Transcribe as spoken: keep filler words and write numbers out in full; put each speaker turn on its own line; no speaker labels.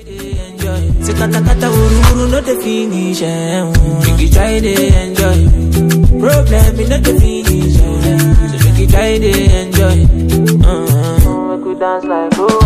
Say kata kata uru uru no the finish. Make you try to enjoy. Problem is not the finish. So make you try to enjoy. Uh-huh. Make we dance like oh.